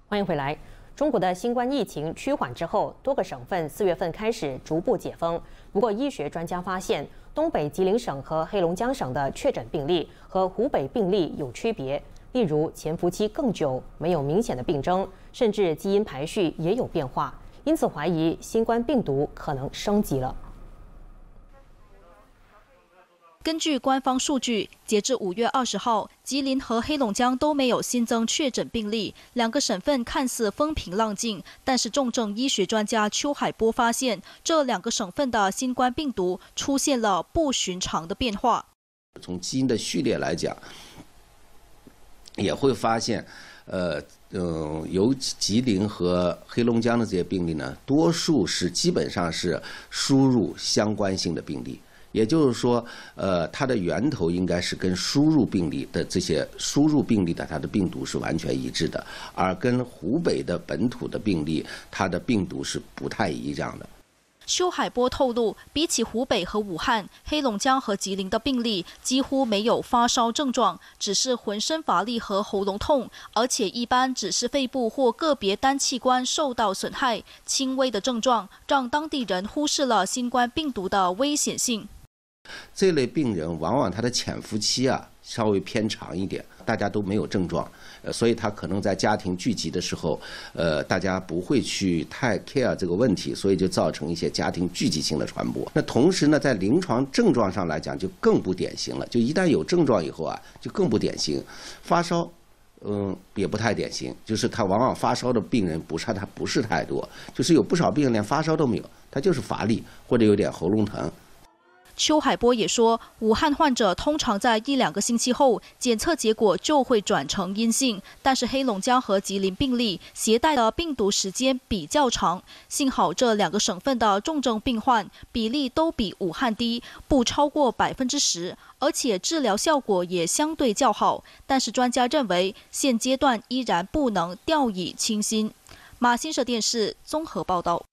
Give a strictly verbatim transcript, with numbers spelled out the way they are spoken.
欢迎回来。中国的新冠疫情趋缓之后，多个省份四月份开始逐步解封。不过，医学专家发现，东北吉林省和黑龙江省的确诊病例和湖北病例有区别，例如潜伏期更久，没有明显的病征，甚至基因排序也有变化，因此怀疑新冠病毒可能升级了。 根据官方数据，截至五月二十号，吉林和黑龙江都没有新增确诊病例。两个省份看似风平浪静，但是重症医学专家邱海波发现，这两个省份的新冠病毒出现了不寻常的变化。 从基因的序列来讲，也会发现，呃。 嗯，由吉林和黑龙江的这些病例呢，多数是基本上是输入相关性的病例，也就是说，呃，它的源头应该是跟输入病例的这些输入病例的它的病毒是完全一致的，而跟湖北的本土的病例，它的病毒是不太一样的。 邱海波透露，比起湖北和武汉、黑龙江和吉林的病例，几乎没有发烧症状，只是浑身乏力和喉咙痛，而且一般只是肺部或个别单器官受到损害，轻微的症状让当地人忽视了新冠病毒的危险性。 这类病人往往他的潜伏期啊稍微偏长一点，大家都没有症状。 呃，所以他可能在家庭聚集的时候，呃，大家不会去太 care 这个问题，所以就造成一些家庭聚集性的传播。那同时呢，在临床症状上来讲，就更不典型了。就一旦有症状以后啊，就更不典型。发烧，嗯，也不太典型，就是他往往发烧的病人不是他不是太多，就是有不少病人连发烧都没有，他就是乏力或者有点喉咙疼。 邱海波也说，武汉患者通常在一两个星期后检测结果就会转成阴性，但是黑龙江和吉林病例携带的病毒时间比较长。幸好这两个省份的重症病患比例都比武汉低，不超过百分之十，而且治疗效果也相对较好。但是专家认为，现阶段依然不能掉以轻心。马新社电视综合报道。